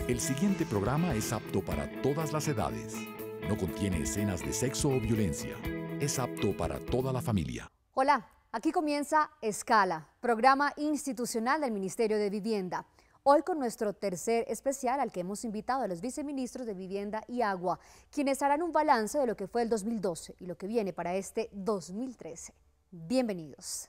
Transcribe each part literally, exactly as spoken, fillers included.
El siguiente programa es apto para todas las edades. No contiene escenas de sexo o violencia. Es apto para toda la familia. Hola, aquí comienza Escala, programa institucional del Ministerio de Vivienda. Hoy con nuestro tercer especial al que hemos invitado a los viceministros de Vivienda y Agua, quienes harán un balance de lo que fue el dos mil doce y lo que viene para este dos mil trece. Bienvenidos.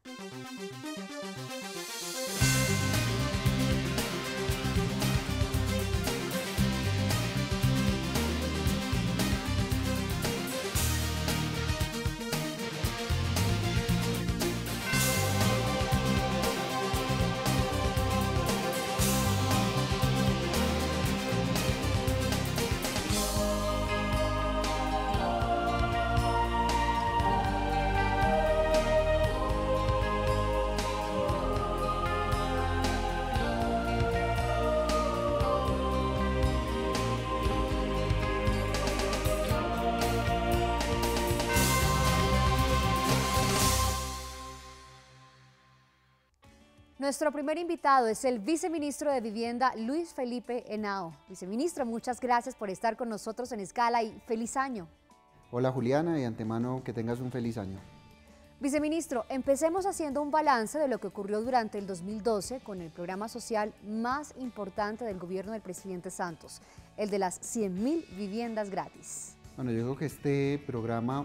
Nuestro primer invitado es el viceministro de Vivienda, Luis Felipe Henao. Viceministro, muchas gracias por estar con nosotros en Escala y feliz año. Hola Juliana, y de antemano que tengas un feliz año. Viceministro, empecemos haciendo un balance de lo que ocurrió durante el dos mil doce con el programa social más importante del gobierno del presidente Santos, el de las cien mil viviendas gratis. Bueno, yo creo que este programa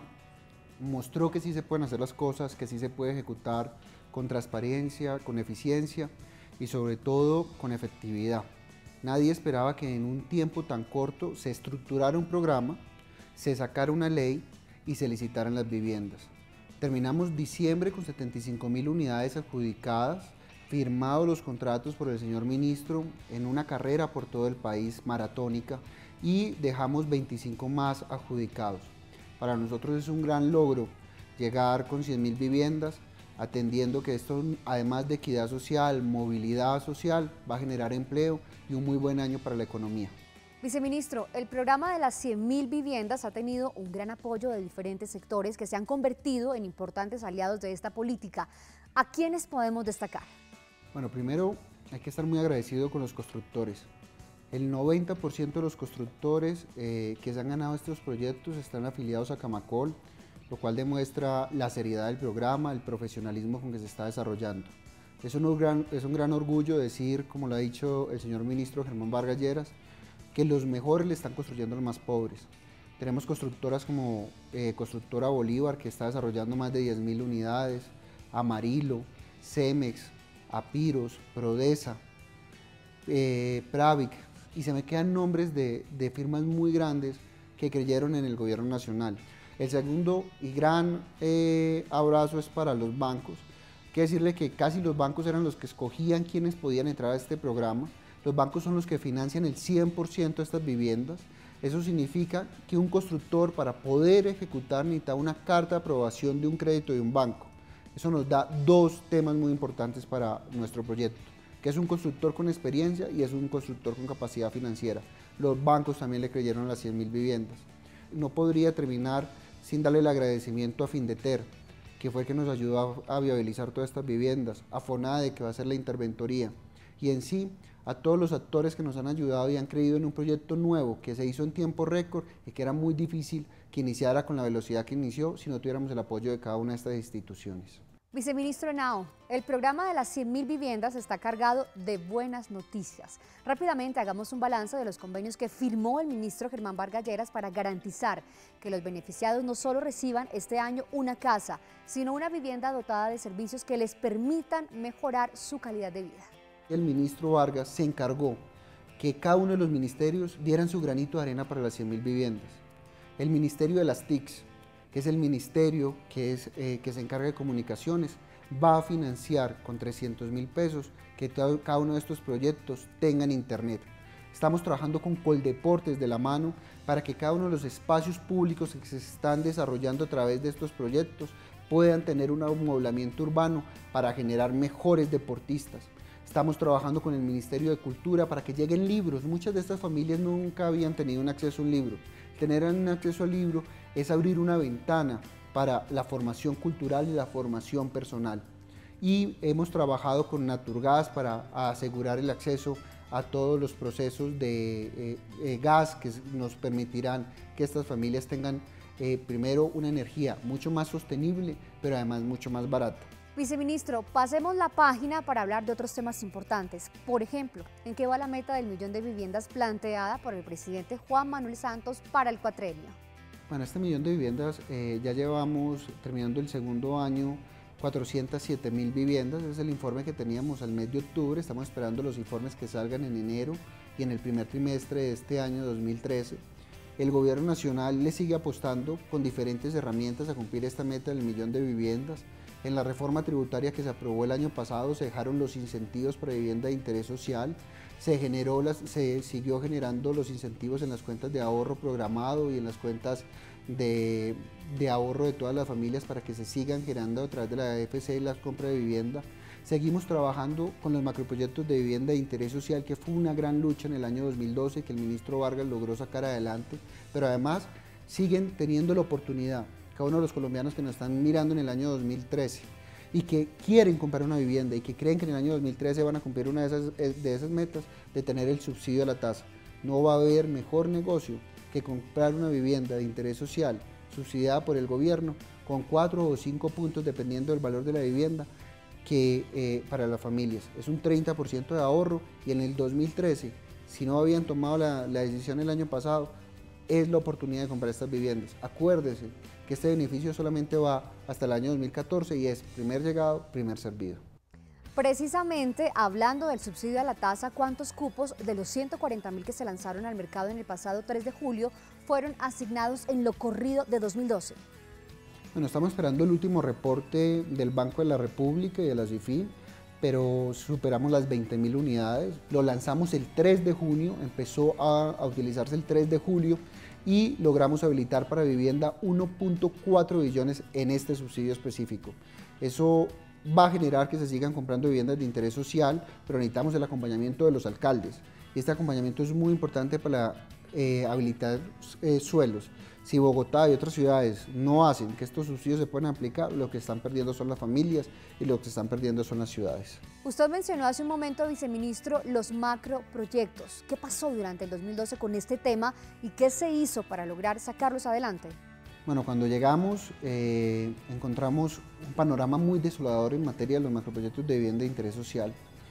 mostró que sí se pueden hacer las cosas, que sí se puede ejecutar con transparencia, con eficiencia y sobre todo con efectividad. Nadie esperaba que en un tiempo tan corto se estructurara un programa, se sacara una ley y se licitaran las viviendas. Terminamos diciembre con setenta y cinco mil unidades adjudicadas, firmados los contratos por el señor ministro en una carrera por todo el país maratónica y dejamos veinticinco más adjudicados. Para nosotros es un gran logro llegar con cien mil viviendas, atendiendo que esto, además de equidad social, movilidad social, va a generar empleo y un muy buen año para la economía. Viceministro, el programa de las cien mil viviendas ha tenido un gran apoyo de diferentes sectores que se han convertido en importantes aliados de esta política. ¿A quiénes podemos destacar? Bueno, primero hay que estar muy agradecido con los constructores. El noventa por ciento de los constructores eh, que se han ganado estos proyectos están afiliados a Camacol, lo cual demuestra la seriedad del programa, el profesionalismo con que se está desarrollando. Es un gran, es un gran orgullo decir, como lo ha dicho el señor ministro Germán Vargas Lleras, que los mejores le están construyendo a los más pobres. Tenemos constructoras como eh, Constructora Bolívar, que está desarrollando más de diez mil unidades, Amarillo, Cemex, Apiros, Prodesa, eh, Pravic, y se me quedan nombres de, de firmas muy grandes que creyeron en el gobierno nacional. El segundo y gran eh, abrazo es para los bancos. Quiero decirle que casi los bancos eran los que escogían quiénes podían entrar a este programa. Los bancos son los que financian el cien por ciento de estas viviendas. Eso significa que un constructor, para poder ejecutar, necesita una carta de aprobación de un crédito de un banco. Eso nos da dos temas muy importantes para nuestro proyecto, que es un constructor con experiencia y es un constructor con capacidad financiera. Los bancos también le creyeron a las cien mil viviendas. No podría terminar sin darle el agradecimiento a Findeter, que fue el que nos ayudó a, a viabilizar todas estas viviendas, a FONADE, que va a hacer la interventoría, y en sí a todos los actores que nos han ayudado y han creído en un proyecto nuevo que se hizo en tiempo récord y que era muy difícil que iniciara con la velocidad que inició si no tuviéramos el apoyo de cada una de estas instituciones. Viceministro Henao, el programa de las cien mil viviendas está cargado de buenas noticias. Rápidamente hagamos un balance de los convenios que firmó el ministro Germán Vargas Lleras para garantizar que los beneficiados no solo reciban este año una casa, sino una vivienda dotada de servicios que les permitan mejorar su calidad de vida. El ministro Vargas se encargó que cada uno de los ministerios dieran su granito de arena para las cien mil viviendas. El ministerio de las T I Cs, que es el ministerio que, es, eh, que se encarga de comunicaciones, va a financiar con trescientos mil pesos que todo, cada uno de estos proyectos tengan internet. Estamos trabajando con Coldeportes de la mano para que cada uno de los espacios públicos que se están desarrollando a través de estos proyectos puedan tener un amoblamiento urbano para generar mejores deportistas. Estamos trabajando con el Ministerio de Cultura para que lleguen libros. Muchas de estas familias nunca habían tenido un acceso a un libro. Tener un acceso al libro es abrir una ventana para la formación cultural y la formación personal. Y hemos trabajado con Naturgas para asegurar el acceso a todos los procesos de eh, eh, gas que nos permitirán que estas familias tengan eh, primero una energía mucho más sostenible, pero además mucho más barata. Viceministro, pasemos la página para hablar de otros temas importantes. Por ejemplo, ¿en qué va la meta del millón de viviendas planteada por el presidente Juan Manuel Santos para el cuatrenio? Bueno, este millón de viviendas eh, ya llevamos, terminando el segundo año, cuatrocientas siete mil viviendas. Ese es el informe que teníamos al mes de octubre. Estamos esperando los informes que salgan en enero y en el primer trimestre de este año dos mil trece. El gobierno nacional le sigue apostando con diferentes herramientas a cumplir esta meta del millón de viviendas. En la reforma tributaria que se aprobó el año pasado se dejaron los incentivos para vivienda de interés social, se, generó las, se siguió generando los incentivos en las cuentas de ahorro programado y en las cuentas de, de ahorro de todas las familias para que se sigan generando a través de la A F C y la compra de vivienda. Seguimos trabajando con los macroproyectos de vivienda de interés social, que fue una gran lucha en el año dos mil doce que el ministro Vargas logró sacar adelante, pero además siguen teniendo la oportunidad cada uno de los colombianos que nos están mirando en el año dos mil trece y que quieren comprar una vivienda y que creen que en el año dos mil trece van a cumplir una de esas, de esas metas de tener el subsidio a la tasa. No va a haber mejor negocio que comprar una vivienda de interés social subsidiada por el gobierno con cuatro o cinco puntos dependiendo del valor de la vivienda que eh, para las familias. Es un treinta por ciento de ahorro y en el dos mil trece, si no habían tomado la, la decisión el año pasado, es la oportunidad de comprar estas viviendas. Acuérdese que este beneficio solamente va hasta el año dos mil catorce y es primer llegado, primer servido. Precisamente hablando del subsidio a la tasa, ¿cuántos cupos de los ciento cuarenta mil que se lanzaron al mercado en el pasado tres de julio fueron asignados en lo corrido de dos mil doce? Bueno, estamos esperando el último reporte del Banco de la República y de la SIFIN, pero superamos las veinte mil unidades. Lo lanzamos el tres de junio, empezó a, a utilizarse el tres de julio y logramos habilitar para vivienda uno punto cuatro billones en este subsidio específico. Eso va a generar que se sigan comprando viviendas de interés social, pero necesitamos el acompañamiento de los alcaldes. Y este acompañamiento es muy importante para eh, habilitar eh, suelos. Si Bogotá y otras ciudades no hacen que estos subsidios se puedan aplicar, lo que están perdiendo son las familias y lo que se están perdiendo son las ciudades. Usted mencionó hace un momento, viceministro, los macroproyectos. ¿Qué pasó durante el dos mil doce con este tema y qué se hizo para lograr sacarlos adelante? Bueno, cuando llegamos eh, encontramos un panorama muy desolador en materia de los macroproyectos de vivienda de interés social.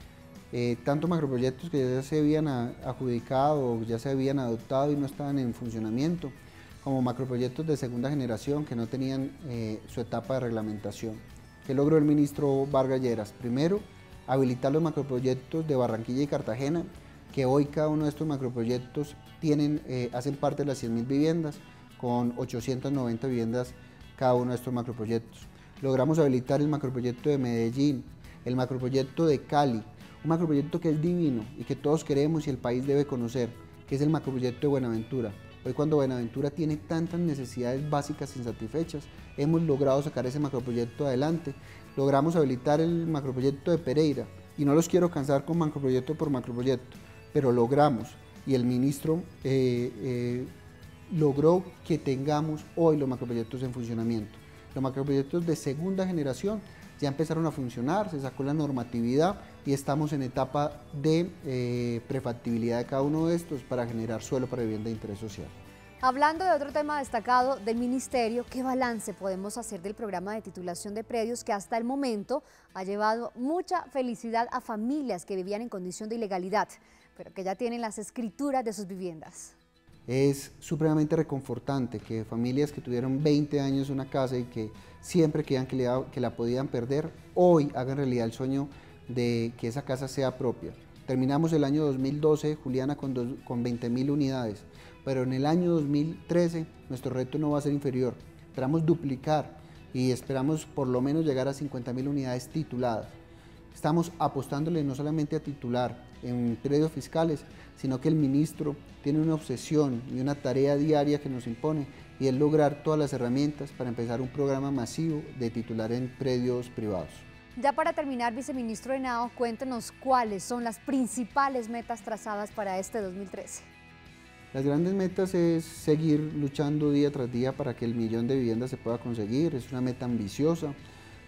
Eh, tanto macroproyectos que ya se habían adjudicado, ya se habían adoptado y no estaban en funcionamiento, como macroproyectos de segunda generación que no tenían eh, su etapa de reglamentación. ¿Qué logró el ministro Vargas Lleras? Primero, habilitar los macroproyectos de Barranquilla y Cartagena, que hoy cada uno de estos macroproyectos tienen, eh, hacen parte de las cien mil viviendas, con ochocientas noventa viviendas cada uno de estos macroproyectos. Logramos habilitar el macroproyecto de Medellín, el macroproyecto de Cali, un macroproyecto que es divino y que todos queremos y el país debe conocer, que es el macroproyecto de Buenaventura. Hoy cuando Buenaventura tiene tantas necesidades básicas insatisfechas, hemos logrado sacar ese macroproyecto adelante. Logramos habilitar el macroproyecto de Pereira y no los quiero cansar con macroproyecto por macroproyecto, pero logramos y el ministro eh, eh, logró que tengamos hoy los macroproyectos en funcionamiento. Los macroproyectos de segunda generación ya empezaron a funcionar, se sacó la normatividad y estamos en etapa de eh, prefactibilidad de cada uno de estos para generar suelo para vivienda de interés social. Hablando de otro tema destacado del ministerio, ¿qué balance podemos hacer del programa de titulación de predios que hasta el momento ha llevado mucha felicidad a familias que vivían en condición de ilegalidad, pero que ya tienen las escrituras de sus viviendas? Es supremamente reconfortante que familias que tuvieron veinte años en una casa y que siempre creían que, le, que la podían perder, hoy hagan realidad el sueño de que esa casa sea propia. Terminamos el año dos mil doce, Juliana, con, dos, con veinte mil unidades, pero en el año dos mil trece nuestro reto no va a ser inferior. Esperamos duplicar y esperamos por lo menos llegar a cincuenta mil unidades tituladas. Estamos apostándole no solamente a titular en predios fiscales, sino que el ministro tiene una obsesión y una tarea diaria que nos impone y es lograr todas las herramientas para empezar un programa masivo de titular en predios privados. Ya para terminar, viceministro Henao, cuéntenos cuáles son las principales metas trazadas para este dos mil trece. Las grandes metas es seguir luchando día tras día para que el millón de viviendas se pueda conseguir, es una meta ambiciosa.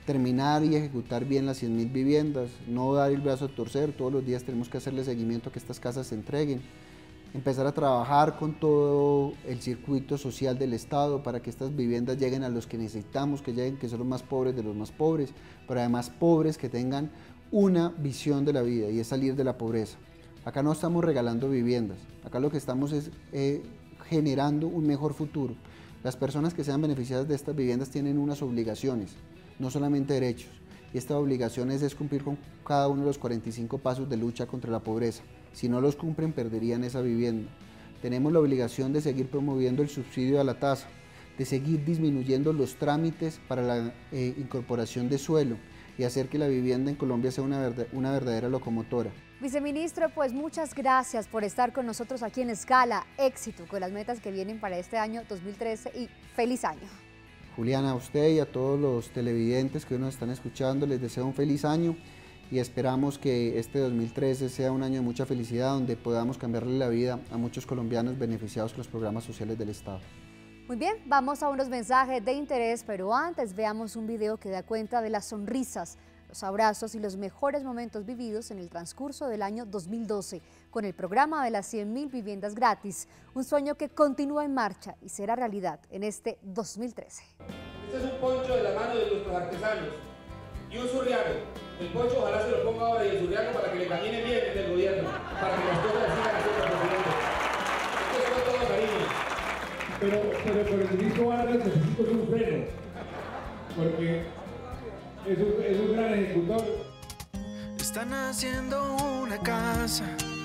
terminar y ejecutar bien las cien mil viviendas, no dar el brazo a torcer, todos los días tenemos que hacerle seguimiento a que estas casas se entreguen, empezar a trabajar con todo el circuito social del Estado para que estas viviendas lleguen a los que necesitamos que lleguen, que son los más pobres de los más pobres, pero además pobres que tengan una visión de la vida y es salir de la pobreza. Acá no estamos regalando viviendas, acá lo que estamos es eh, generando un mejor futuro. Las personas que sean beneficiadas de estas viviendas tienen unas obligaciones, no solamente derechos, y esta obligación es, es cumplir con cada uno de los cuarenta y cinco pasos de lucha contra la pobreza. Si no los cumplen, perderían esa vivienda. Tenemos la obligación de seguir promoviendo el subsidio a la tasa, de seguir disminuyendo los trámites para la eh, incorporación de suelo y hacer que la vivienda en Colombia sea una, verdad, una verdadera locomotora. Viceministro, pues muchas gracias por estar con nosotros aquí en Escala. Éxito con las metas que vienen para este año dos mil trece y feliz año. Juliana, a usted y a todos los televidentes que hoy nos están escuchando, les deseo un feliz año y esperamos que este dos mil trece sea un año de mucha felicidad, donde podamos cambiarle la vida a muchos colombianos beneficiados con los programas sociales del Estado. Muy bien, vamos a unos mensajes de interés, pero antes veamos un video que da cuenta de las sonrisas, los abrazos y los mejores momentos vividos en el transcurso del año dos mil doce con el programa de las cien mil viviendas gratis, un sueño que continúa en marcha y será realidad en este dos mil trece. Este es un poncho de la mano de nuestros artesanos y un surriano. El poncho ojalá se lo ponga ahora y el surriano para que le camine bien en el gobierno, para que las cosas sigan haciendo presidente. Esto es con todo cariño. Pero, pero, pero el ministro Vargas necesita un freno, porque es un, es un gran ejecutor. Están haciendo una casa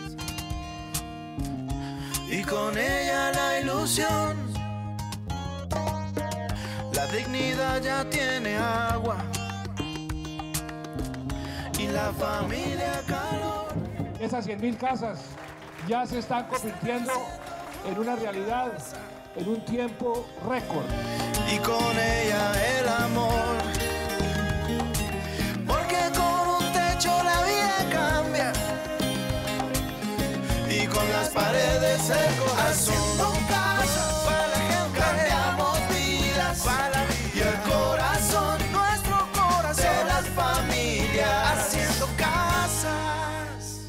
y con ella la ilusión. La dignidad ya tiene agua y la familia calor. Esas cien mil casas ya se están convirtiendo en una realidad en un tiempo récord. Y con ella el amor, porque con un techo la vida cambia y con las paredes el corazón. Haciendo casa para la gente, cambiamos vidas para la vida. Y el corazón, nuestro corazón, de las familias, haciendo casas.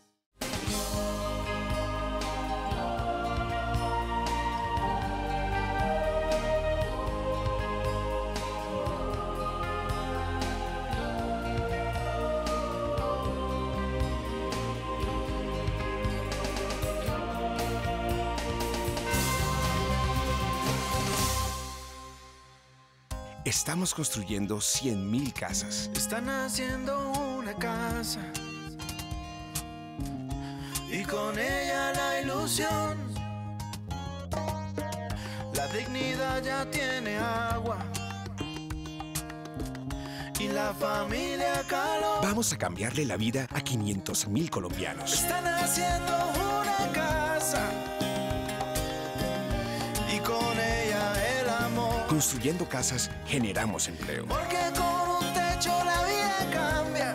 Estamos construyendo cien mil casas. Están haciendo una casa y con ella la ilusión. La dignidad ya tiene agua y la familia calor. Vamos a cambiarle la vida a quinientos mil colombianos. Están haciendo una casa y con ella el amor. Construyendo casas, generamos empleo. Porque con un techo la vida cambia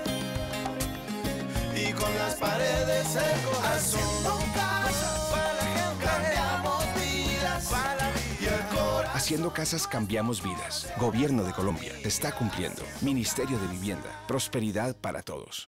y con las paredes el corazón. Haciendo casas para la gente, cambiamos vidas para la vida. Y el corazón. Haciendo casas, cambiamos vidas. Gobierno de Colombia, te está cumpliendo. Ministerio de Vivienda, prosperidad para todos.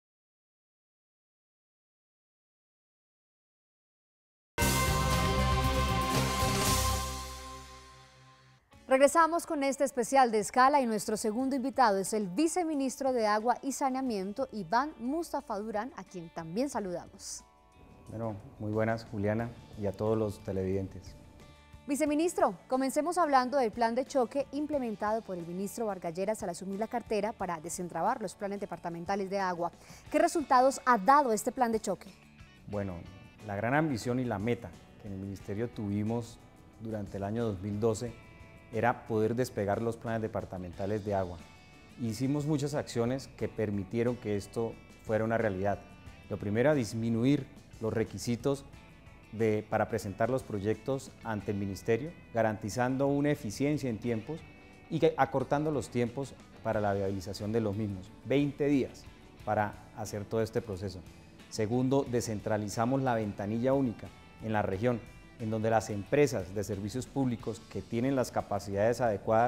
Regresamos con este especial de Escala y nuestro segundo invitado es el viceministro de Agua y Saneamiento, Iván Mustafa Durán, a quien también saludamos. Bueno, muy buenas, Juliana, y a todos los televidentes. Viceministro, comencemos hablando del plan de choque implementado por el ministro Vargas Lleras al asumir la cartera para desentrabar los planes departamentales de agua. ¿Qué resultados ha dado este plan de choque? Bueno, la gran ambición y la meta que en el ministerio tuvimos durante el año dos mil doce era poder despegar los planes departamentales de agua. Hicimos muchas acciones que permitieron que esto fuera una realidad. Lo primero, disminuir los requisitos de, para presentar los proyectos ante el ministerio, garantizando una eficiencia en tiempos y que, acortando los tiempos para la viabilización de los mismos. veinte días para hacer todo este proceso. Segundo, descentralizamos la ventanilla única en la región, en donde las empresas de servicios públicos que tienen las capacidades adecuadas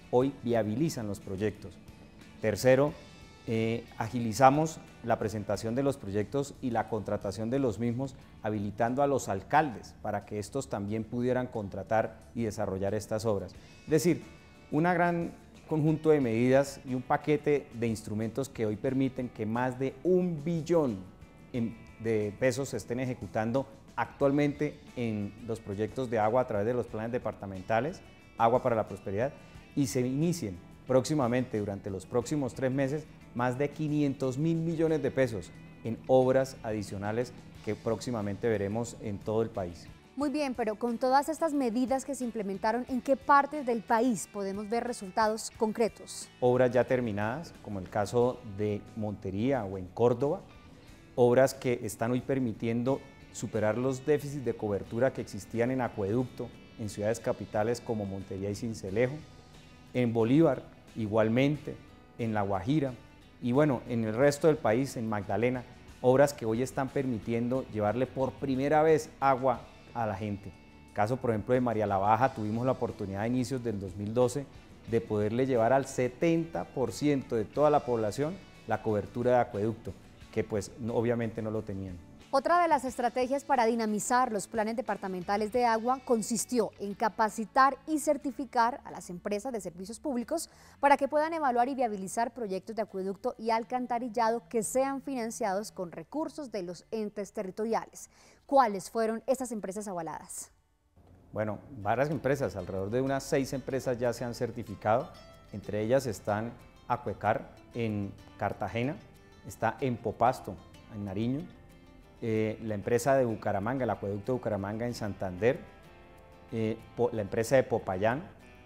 hoy viabilizan los proyectos. Tercero, eh, agilizamos la presentación de los proyectos y la contratación de los mismos, habilitando a los alcaldes para que estos también pudieran contratar y desarrollar estas obras. Es decir, un gran conjunto de medidas y un paquete de instrumentos que hoy permiten que más de un billón de pesos se estén ejecutando actualmente en los proyectos de agua a través de los planes departamentales, Agua para la Prosperidad, y se inicien próximamente, durante los próximos tres meses, más de quinientos mil millones de pesos en obras adicionales que próximamente veremos en todo el país. Muy bien, pero con todas estas medidas que se implementaron, ¿en qué partes del país podemos ver resultados concretos? Obras ya terminadas, como el caso de Montería o en Córdoba, obras que están hoy permitiendo superar los déficits de cobertura que existían en acueducto en ciudades capitales como Montería y Sincelejo, en Bolívar igualmente, en La Guajira y bueno, en el resto del país, en Magdalena, obras que hoy están permitiendo llevarle por primera vez agua a la gente. Caso, por ejemplo, de María la Baja, tuvimos la oportunidad a inicios del dos mil doce de poderle llevar al setenta por ciento de toda la población la cobertura de acueducto, que pues no, obviamente no lo tenían. Otra de las estrategias para dinamizar los planes departamentales de agua consistió en capacitar y certificar a las empresas de servicios públicos para que puedan evaluar y viabilizar proyectos de acueducto y alcantarillado que sean financiados con recursos de los entes territoriales. ¿Cuáles fueron estas empresas avaladas? Bueno, varias empresas, alrededor de unas seis empresas ya se han certificado, entre ellas están Acuecar en Cartagena, está Empopasto en Nariño, eh, la empresa de Bucaramanga, el acueducto de Bucaramanga en Santander, eh, la empresa de Popayán,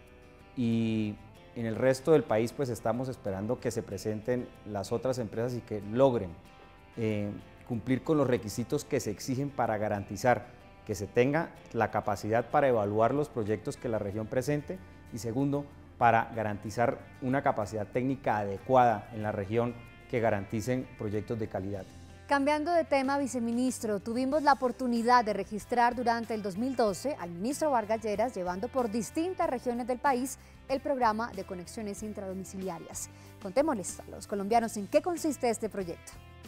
y en el resto del país pues estamos esperando que se presenten las otras empresas y que logren eh, cumplir con los requisitos que se exigen para garantizar que se tenga la capacidad para evaluar los proyectos que la región presente y segundo, para garantizar una capacidad técnica adecuada en la región que garanticen proyectos de calidad. Cambiando de tema, viceministro, tuvimos la oportunidad de registrar durante el dos mil doce al ministro Vargas Lleras llevando por distintas regiones del país el programa de conexiones intradomiciliarias. Contémosles a los colombianos en qué consiste este proyecto.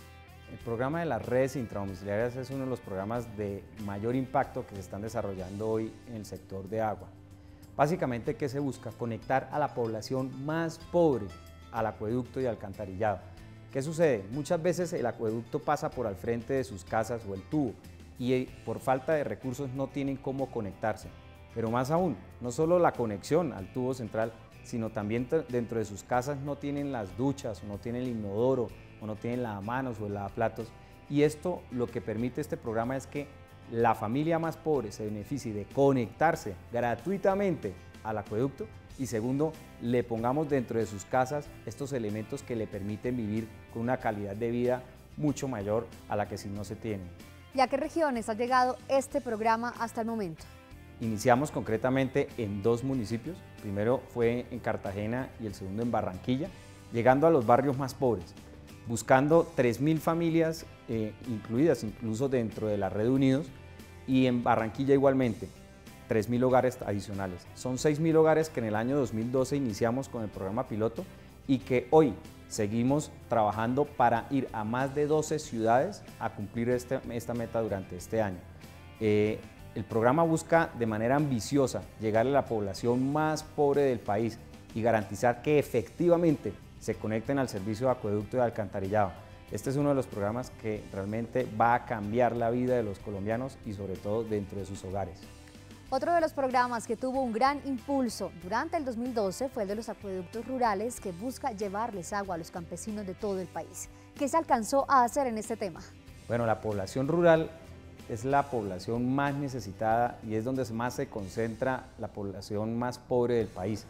El programa de las redes intradomiciliarias es uno de los programas de mayor impacto que se están desarrollando hoy en el sector de agua. Básicamente, ¿qué se busca? Conectar a la población más pobre al acueducto y alcantarillado. ¿Qué sucede? Muchas veces el acueducto pasa por al frente de sus casas o el tubo y por falta de recursos no tienen cómo conectarse. Pero más aún, no solo la conexión al tubo central, sino también dentro de sus casas no tienen las duchas, o no tienen el inodoro, o no tienen lavamanos o el lavaplatos. Y esto lo que permite este programa es que la familia más pobre se beneficie de conectarse gratuitamente al acueducto y segundo, le pongamos dentro de sus casas estos elementos que le permiten vivir con una calidad de vida mucho mayor a la que si no se tienen. ¿Y a qué regiones ha llegado este programa hasta el momento? Iniciamos concretamente en dos municipios, primero fue en Cartagena y el segundo en Barranquilla, llegando a los barrios más pobres, buscando tres mil familias eh, incluidas incluso dentro de la Red Unidos y en Barranquilla igualmente, tres mil hogares adicionales. Son seis mil hogares que en el año dos mil doce iniciamos con el programa piloto y que hoy seguimos trabajando para ir a más de doce ciudades a cumplir este, esta meta durante este año. Eh, el programa busca de manera ambiciosa llegar a la población más pobre del país y garantizar que efectivamente se conecten al servicio de acueducto y de alcantarillado. Este es uno de los programas que realmente va a cambiar la vida de los colombianos y sobre todo dentro de sus hogares. Otro de los programas que tuvo un gran impulso durante el dos mil doce fue el de los acueductos rurales que busca llevarles agua a los campesinos de todo el país. ¿Qué se alcanzó a hacer en este tema? Bueno, la población rural es la población más necesitada y es donde más se concentra la población más pobre del país.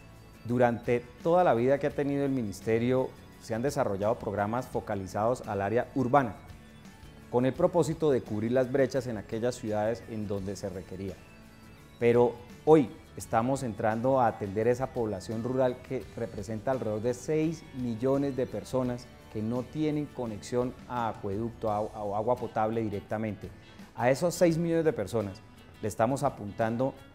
Durante toda la vida que ha tenido el ministerio se han desarrollado programas focalizados al área urbana, con el propósito de cubrir las brechas en aquellas ciudades en donde se requería. Pero hoy estamos entrando a atender esa población rural que representa alrededor de seis millones de personas que no tienen conexión a acueducto o agua potable directamente. A esos seis millones de personas le estamos apuntando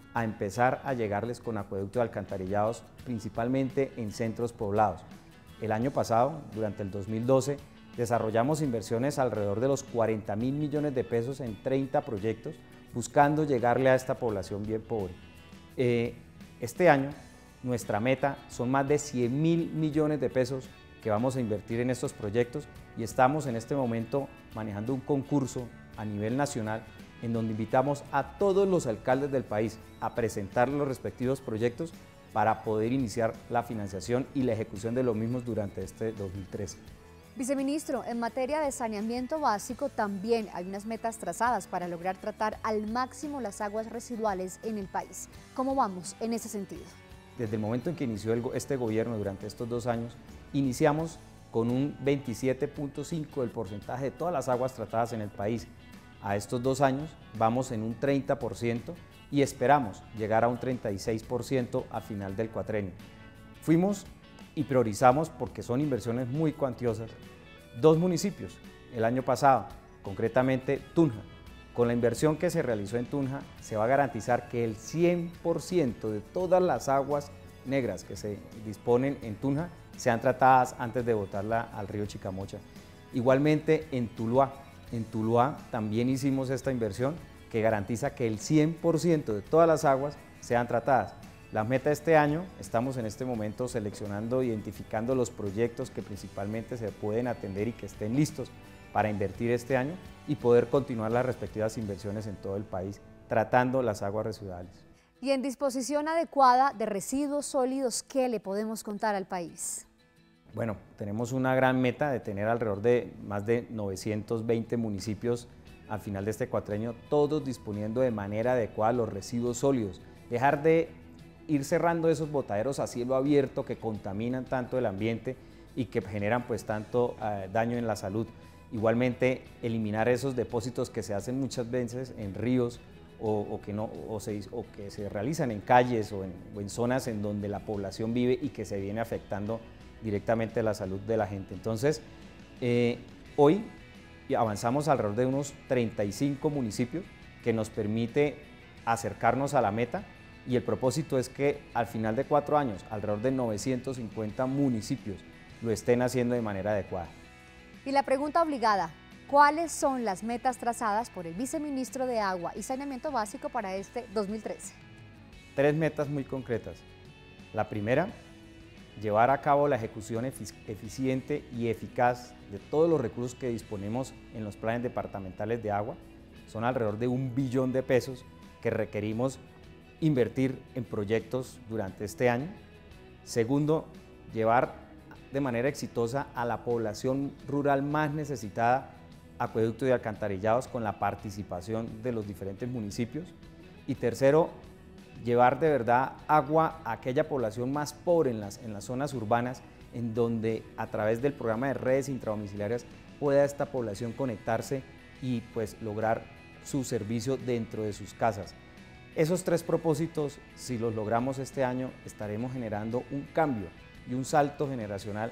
a empezar a llegarles con acueductos de alcantarillados, principalmente en centros poblados. El año pasado, durante el dos mil doce, desarrollamos inversiones alrededor de los cuarenta mil millones de pesos en treinta proyectos, buscando llegarle a esta población bien pobre. Eh, este año, nuestra meta son más de cien mil millones de pesos que vamos a invertir en estos proyectos y estamos en este momento manejando un concurso a nivel nacional en donde invitamos a todos los alcaldes del país a presentar los respectivos proyectos para poder iniciar la financiación y la ejecución de los mismos durante este dos mil trece. Viceministro, en materia de saneamiento básico también hay unas metas trazadas para lograr tratar al máximo las aguas residuales en el país. ¿Cómo vamos en ese sentido? Desde el momento en que inició el, este gobierno durante estos dos años, iniciamos con un veintisiete punto cinco del porcentaje de todas las aguas tratadas en el país. A estos dos años vamos en un treinta por ciento y esperamos llegar a un treinta y seis por ciento a final del cuatrenio. Fuimos y priorizamos, porque son inversiones muy cuantiosas, dos municipios el año pasado, concretamente Tunja. Con la inversión que se realizó en Tunja se va a garantizar que el cien por ciento de todas las aguas negras que se disponen en Tunja sean tratadas antes de botarla al río Chicamocha. Igualmente en Tuluá, en Tuluá también hicimos esta inversión que garantiza que el cien por ciento de todas las aguas sean tratadas. La meta de este año, estamos en este momento seleccionando, identificando los proyectos que principalmente se pueden atender y que estén listos para invertir este año y poder continuar las respectivas inversiones en todo el país, tratando las aguas residuales. Y en disposición adecuada de residuos sólidos, ¿qué le podemos contar al país? Bueno, tenemos una gran meta de tener alrededor de más de novecientos veinte municipios al final de este cuatrenio, todos disponiendo de manera adecuada los residuos sólidos. Dejar de ir cerrando esos botaderos a cielo abierto que contaminan tanto el ambiente y que generan pues tanto eh, daño en la salud. Igualmente, eliminar esos depósitos que se hacen muchas veces en ríos o, o, que, no, o, se, o que se realizan en calles o en, o en zonas en donde la población vive y que se viene afectando directamente la salud de la gente. Entonces, eh, hoy avanzamos alrededor de unos treinta y cinco municipios que nos permite acercarnos a la meta y el propósito es que al final de cuatro años, alrededor de novecientos cincuenta municipios lo estén haciendo de manera adecuada. Y la pregunta obligada, ¿cuáles son las metas trazadas por el viceministro de Agua y Saneamiento Básico para este dos mil trece? Tres metas muy concretas. La primera, llevar a cabo la ejecución efic- eficiente y eficaz de todos los recursos que disponemos en los planes departamentales de agua. Son alrededor de un billón de pesos que requerimos invertir en proyectos durante este año. Segundo, llevar de manera exitosa a la población rural más necesitada acueductos y alcantarillados con la participación de los diferentes municipios. Y tercero, llevar de verdad agua a aquella población más pobre en las, en las zonas urbanas, en donde a través del programa de redes intradomiciliarias pueda esta población conectarse y pues lograr su servicio dentro de sus casas. Esos tres propósitos, si los logramos este año, estaremos generando un cambio y un salto generacional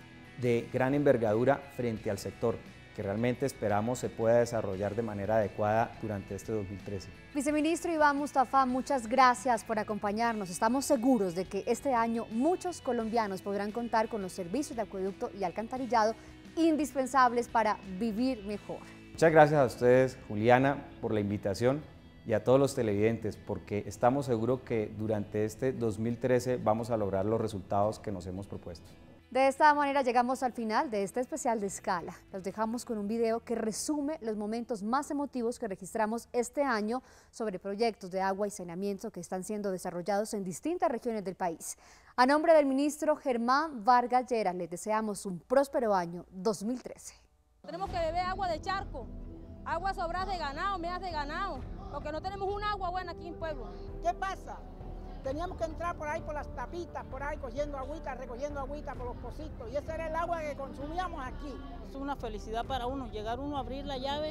de gran envergadura frente al sector, que realmente esperamos se pueda desarrollar de manera adecuada durante este dos mil trece. Viceministro Iván Mustafa, muchas gracias por acompañarnos. Estamos seguros de que este año muchos colombianos podrán contar con los servicios de acueducto y alcantarillado indispensables para vivir mejor. Muchas gracias a ustedes, Juliana, por la invitación y a todos los televidentes, porque estamos seguros que durante este dos mil trece vamos a lograr los resultados que nos hemos propuesto. De esta manera llegamos al final de este especial de Escala. Los dejamos con un video que resume los momentos más emotivos que registramos este año sobre proyectos de agua y saneamiento que están siendo desarrollados en distintas regiones del país. A nombre del ministro Germán Vargas Lleras, les deseamos un próspero año dos mil trece. Tenemos que beber agua de charco, agua sobrada de ganado, medias de ganado, porque no tenemos un agua buena aquí en Pueblo. ¿Qué pasa? Teníamos que entrar por ahí por las tapitas, por ahí cogiendo agüita, recogiendo agüita por los pocitos, y ese era el agua que consumíamos aquí. Es una felicidad para uno, llegar uno a abrir la llave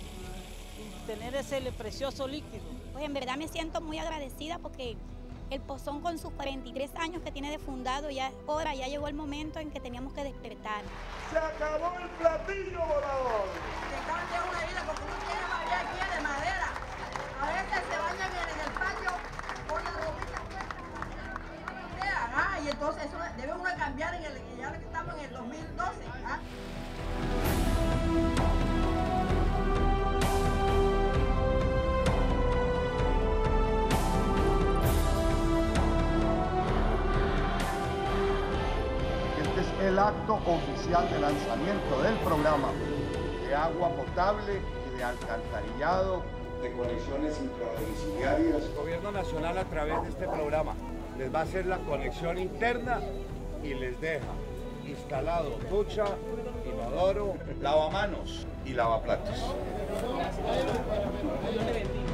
y tener ese precioso líquido. Pues en verdad me siento muy agradecida porque el Pozón con sus cuarenta y tres años que tiene de fundado, ya es hora, ya llegó el momento en que teníamos que despertar. ¡Se acabó el platillo volador! Se cambia una vida porque uno tiene María aquí de madera. A veces se baña bien en el patio acto oficial de lanzamiento del programa de agua potable y de alcantarillado, de conexiones intradomiciliarias. El Gobierno Nacional, a través de este programa, les va a hacer la conexión interna y les deja instalado ducha, inodoro, lavamanos y lavaplatos.